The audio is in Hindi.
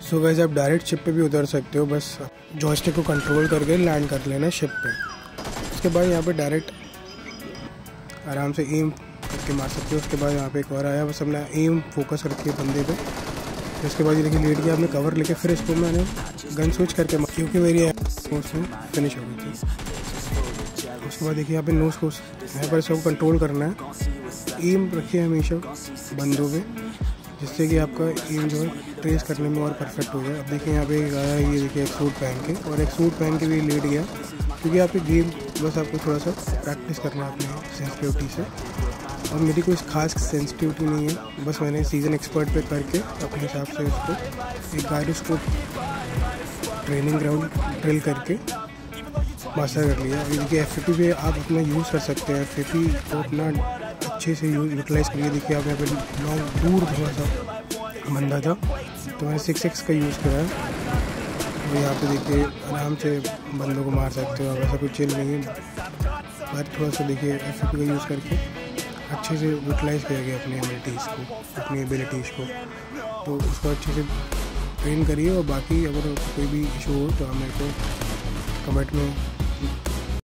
सो गाइस आप डायरेक्ट शिप पे भी उतर सकते हो, बस जॉयस्टिक को कंट्रोल करके लैंड कर लेना शिप पे। उसके बाद यहाँ पे डायरेक्ट आराम से एम करके मार सकते हो। उसके बाद यहाँ पे एक और आया, बस अपना एम फोकस रखिए बंदे पे। उसके बाद ये देखिए लेट गया, आपने कवर लेके फिर इसको मैंने गन स्विच करके क्योंकि मेरी उसमें फिनिश हो गई थी। उसके बाद देखिए यहाँ पे नोज को यहाँ पर इसको कंट्रोल करना है। एम रखिए हमेशा बंदों पे, जिससे कि आपका एम जो है ट्रेस करने में और परफेक्ट हो जाए। अब देखिए यहाँ पे एक आया, ये देखिए एक सूट पहन के, और एक सूट पहन के भी लेट गया, क्योंकि आपकी गेम बस आपको थोड़ा सा प्रैक्टिस करना है अपने सेंसिटिविटी से। और मेरी कोई खास सेंसिटिविटी नहीं है, बस मैंने सीजन एक्सपर्ट पे करके अपने हिसाब से उसको एक गायरोस्कोप ट्रेनिंग ग्राउंड ड्रिल करके मास्टर कर लिया। अभी देखिए FAP पे आप अपना यूज़ कर सकते हैं, FAP को अपना अच्छे से यूटिलाइज़ करिए। देखिए आप यहाँ पे लॉन्ग दूर थोड़ा सा बंदा था, तो मैंने 6x का यूज़ करा है। और यहाँ पे देखिए आराम से बंदों को मार सकते हो, ऐसा कुछ चिल नहीं है। पर थोड़ा सा देखिए FAP का यूज़ करके अच्छे से यूटिलाइज़ किया गया अपनी एबिलिटीज़ को, अपनी एबिलिटीज़ को, तो उसको अच्छे से ट्रेन करिए। और बाकी अगर कोई भी इशू हो तो आप मेरे को कमेंट में